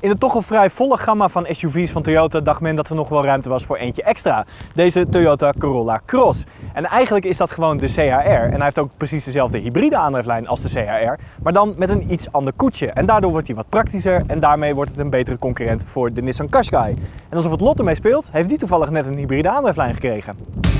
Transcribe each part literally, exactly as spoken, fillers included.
In de toch al vrij volle gamma van S U V's van Toyota dacht men dat er nog wel ruimte was voor eentje extra. Deze Toyota Corolla Cross. En eigenlijk is dat gewoon de C H R. En hij heeft ook precies dezelfde hybride aandrijflijn als de C H R. Maar dan met een iets ander koetsje. En daardoor wordt hij wat praktischer en daarmee wordt het een betere concurrent voor de Nissan Qashqai. En alsof het lot ermee speelt, heeft die toevallig net een hybride aandrijflijn gekregen.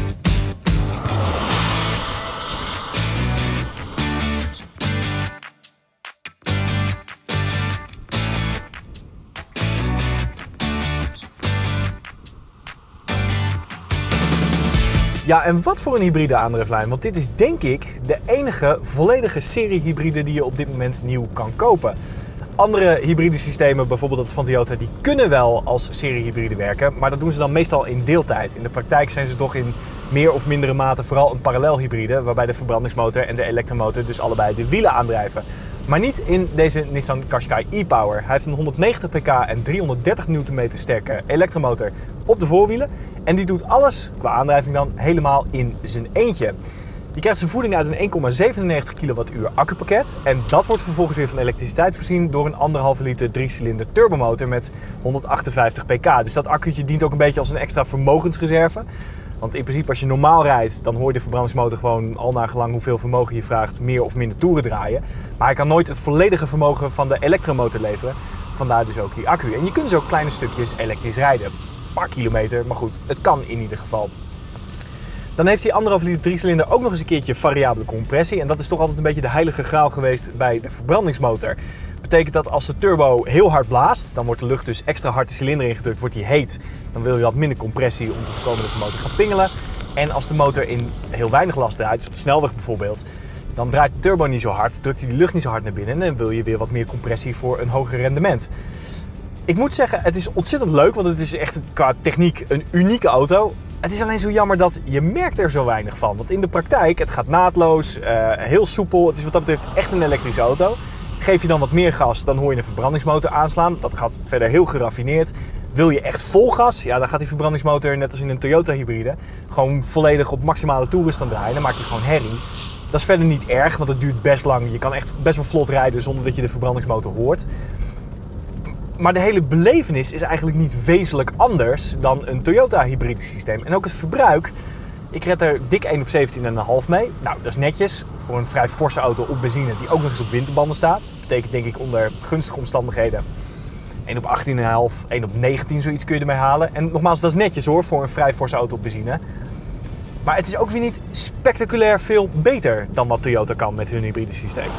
Ja, en wat voor een hybride aandrijflijn, want dit is denk ik de enige volledige serie hybride die je op dit moment nieuw kan kopen. Andere hybride systemen, bijvoorbeeld dat van Toyota, die kunnen wel als serie hybride werken, maar dat doen ze dan meestal in deeltijd. In de praktijk zijn ze toch in meer of mindere mate vooral een parallel hybride, waarbij de verbrandingsmotor en de elektromotor dus allebei de wielen aandrijven. Maar niet in deze Nissan Qashqai e-Power. Hij heeft een honderdnegentig pk en driehonderddertig newtonmeter sterke elektromotor op de voorwielen. En die doet alles qua aandrijving dan helemaal in zijn eentje. Je krijgt zijn voeding uit een één komma zevenennegentig kilowattuur accupakket. En dat wordt vervolgens weer van elektriciteit voorzien door een anderhalve liter driecilinder turbomotor met honderdachtenvijftig pk. Dus dat accu'tje dient ook een beetje als een extra vermogensreserve. Want in principe als je normaal rijdt, dan hoor je de verbrandingsmotor gewoon al naar gelang hoeveel vermogen je vraagt meer of minder toeren draaien. Maar hij kan nooit het volledige vermogen van de elektromotor leveren. Vandaar dus ook die accu. En je kunt dus ook kleine stukjes elektrisch rijden. Een paar kilometer, maar goed, het kan in ieder geval. Dan heeft die anderhalf liter driecilinder ook nog eens een keertje variabele compressie. En dat is toch altijd een beetje de heilige graal geweest bij de verbrandingsmotor. Dat betekent dat als de turbo heel hard blaast, dan wordt de lucht dus extra hard de cilinder ingedrukt, wordt die heet. Dan wil je wat minder compressie om te voorkomen dat de motor gaat pingelen. En als de motor in heel weinig last draait, dus op de snelweg bijvoorbeeld, dan draait de turbo niet zo hard, drukt hij die lucht niet zo hard naar binnen en dan wil je weer wat meer compressie voor een hoger rendement. Ik moet zeggen, het is ontzettend leuk, want het is echt qua techniek een unieke auto. Het is alleen zo jammer dat je merkt er zo weinig van. Want in de praktijk, het gaat naadloos, uh, heel soepel. Het is wat dat betreft echt een elektrische auto. Geef je dan wat meer gas, dan hoor je een verbrandingsmotor aanslaan. Dat gaat verder heel geraffineerd. Wil je echt vol gas, ja, dan gaat die verbrandingsmotor, net als in een Toyota hybride, gewoon volledig op maximale toerenstand draaien. Dan maak je gewoon herrie. Dat is verder niet erg, want het duurt best lang. Je kan echt best wel vlot rijden zonder dat je de verbrandingsmotor hoort. Maar de hele belevenis is eigenlijk niet wezenlijk anders dan een Toyota hybride systeem. En ook het verbruik. Ik red er dik één op zeventien komma vijf mee. Nou, dat is netjes voor een vrij forse auto op benzine die ook nog eens op winterbanden staat. Dat betekent denk ik onder gunstige omstandigheden één op achttien komma vijf, één op negentien zoiets kun je ermee halen. En nogmaals, dat is netjes hoor voor een vrij forse auto op benzine. Maar het is ook weer niet spectaculair veel beter dan wat Toyota kan met hun hybride systeem.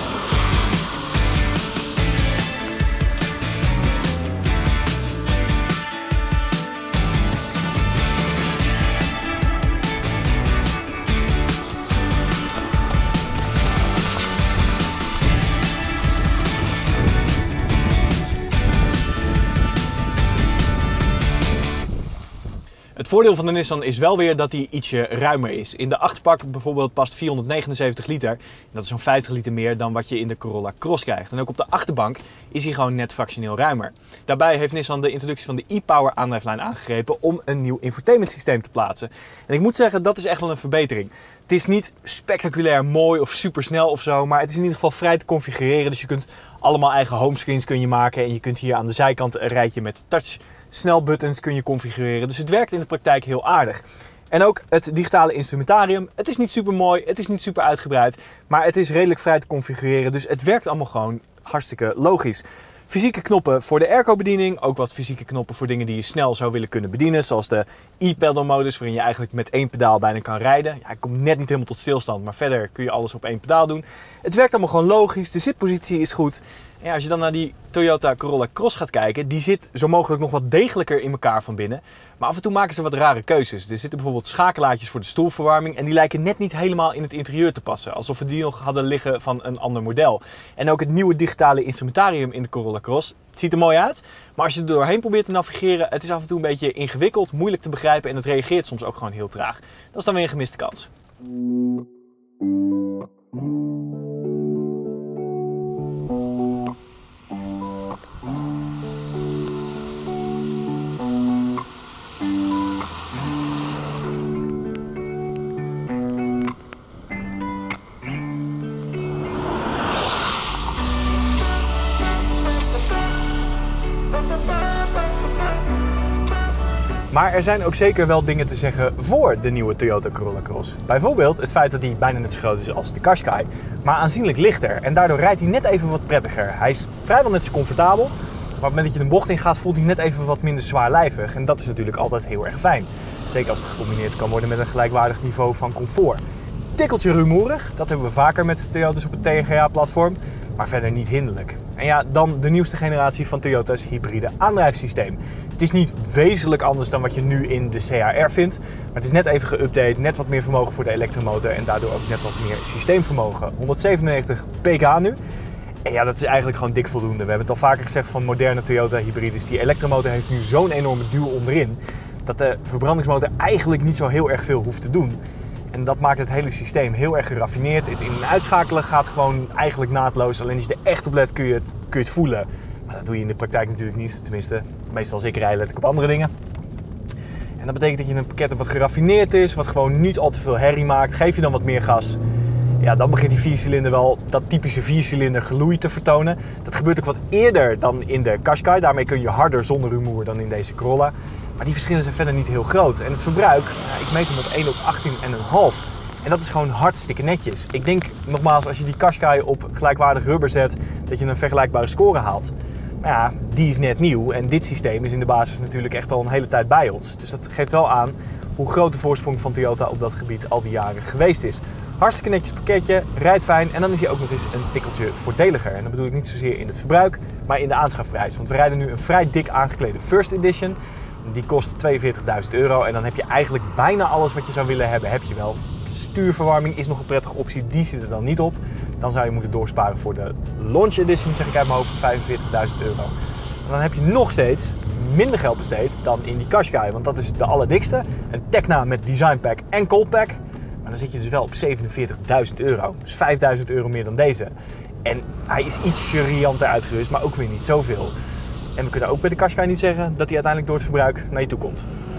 Het voordeel van de Nissan is wel weer dat hij ietsje ruimer is. In de achterpak bijvoorbeeld past vierhonderdnegenenzeventig liter. En dat is zo'n vijftig liter meer dan wat je in de Corolla Cross krijgt. En ook op de achterbank is hij gewoon net fractioneel ruimer. Daarbij heeft Nissan de introductie van de e-Power aandrijflijn aangegrepen om een nieuw infotainment systeem te plaatsen. En ik moet zeggen, dat is echt wel een verbetering. Het is niet spectaculair mooi of supersnel of zo, maar het is in ieder geval vrij te configureren. Dus je kunt allemaal eigen homescreens kun je maken en je kunt hier aan de zijkant een rijtje met touch snelbuttons kun je configureren. Dus het werkt in de praktijk heel aardig. En ook het digitale instrumentarium. Het is niet super mooi, het is niet super uitgebreid, maar het is redelijk vrij te configureren. Dus het werkt allemaal gewoon hartstikke logisch. Fysieke knoppen voor de airco-bediening. Ook wat fysieke knoppen voor dingen die je snel zou willen kunnen bedienen. Zoals de e-pedal-modus, waarin je eigenlijk met één pedaal bijna kan rijden. Ja, hij komt net niet helemaal tot stilstand, maar verder kun je alles op één pedaal doen. Het werkt allemaal gewoon logisch. De zitpositie is goed. En ja, als je dan naar die Toyota Corolla Cross gaat kijken, die zit zo mogelijk nog wat degelijker in elkaar van binnen. Maar af en toe maken ze wat rare keuzes. Er zitten bijvoorbeeld schakelaartjes voor de stoelverwarming en die lijken net niet helemaal in het interieur te passen. Alsof we die nog hadden liggen van een ander model. En ook het nieuwe digitale instrumentarium in de Corolla Cross. Het ziet er mooi uit, maar als je er doorheen probeert te navigeren, het is af en toe een beetje ingewikkeld, moeilijk te begrijpen en het reageert soms ook gewoon heel traag. Dat is dan weer een gemiste kans. Maar er zijn ook zeker wel dingen te zeggen voor de nieuwe Toyota Corolla Cross. Bijvoorbeeld het feit dat hij bijna net zo groot is als de Qashqai, maar aanzienlijk lichter. En daardoor rijdt hij net even wat prettiger. Hij is vrijwel net zo comfortabel, maar op het moment dat je een bocht in gaat voelt hij net even wat minder zwaarlijvig. En dat is natuurlijk altijd heel erg fijn. Zeker als het gecombineerd kan worden met een gelijkwaardig niveau van comfort. Tikkeltje rumoerig, dat hebben we vaker met Toyota's op het T N G A-platform, maar verder niet hinderlijk. En ja, dan de nieuwste generatie van Toyota's hybride aandrijfsysteem. Het is niet wezenlijk anders dan wat je nu in de C H R vindt, maar het is net even geüpdate, net wat meer vermogen voor de elektromotor en daardoor ook net wat meer systeemvermogen. honderdzevenennegentig pk nu. En ja, dat is eigenlijk gewoon dik voldoende. We hebben het al vaker gezegd van moderne Toyota hybrides. Die elektromotor heeft nu zo'n enorme duw onderin, dat de verbrandingsmotor eigenlijk niet zo heel erg veel hoeft te doen. En dat maakt het hele systeem heel erg geraffineerd. Het in- en uitschakelen gaat gewoon eigenlijk naadloos. Alleen als je er echt op let kun je het, kun je het voelen. Maar dat doe je in de praktijk natuurlijk niet. Tenminste, meestal als ik rij let ik op andere dingen. En dat betekent dat je een pakket hebt wat geraffineerd is. Wat gewoon niet al te veel herrie maakt. Geef je dan wat meer gas. Ja, dan begint die viercilinder wel dat typische viercilinder geloei te vertonen. Dat gebeurt ook wat eerder dan in de Qashqai. Daarmee kun je harder zonder rumoer dan in deze Corolla. Maar die verschillen zijn verder niet heel groot. En het verbruik, ja, ik meet hem op één op achttien komma vijf. En dat is gewoon hartstikke netjes. Ik denk nogmaals, als je die Qashqai op gelijkwaardig rubber zet, dat je een vergelijkbare score haalt. Maar ja, die is net nieuw. En dit systeem is in de basis natuurlijk echt al een hele tijd bij ons. Dus dat geeft wel aan hoe groot de voorsprong van Toyota op dat gebied al die jaren geweest is. Hartstikke netjes pakketje, rijdt fijn en dan is hij ook nog eens een tikkeltje voordeliger. En dat bedoel ik niet zozeer in het verbruik, maar in de aanschafprijs. Want we rijden nu een vrij dik aangeklede First Edition. Die kost tweeënveertigduizend euro en dan heb je eigenlijk bijna alles wat je zou willen hebben, heb je wel. Stuurverwarming is nog een prettige optie, die zit er dan niet op. Dan zou je moeten doorsparen voor de Launch Edition, zeg ik uit mijn hoofd, voor vijfenveertigduizend euro. En dan heb je nog steeds minder geld besteed dan in die Qashqai, want dat is de allerdikste. Een Tecna met Design Pack en Cold Pack. Maar dan zit je dus wel op zevenenveertigduizend euro. Dus vijfduizend euro meer dan deze. En hij is iets rianter uitgerust, maar ook weer niet zoveel. En we kunnen ook bij de Qashqai niet zeggen dat hij uiteindelijk door het verbruik naar je toe komt.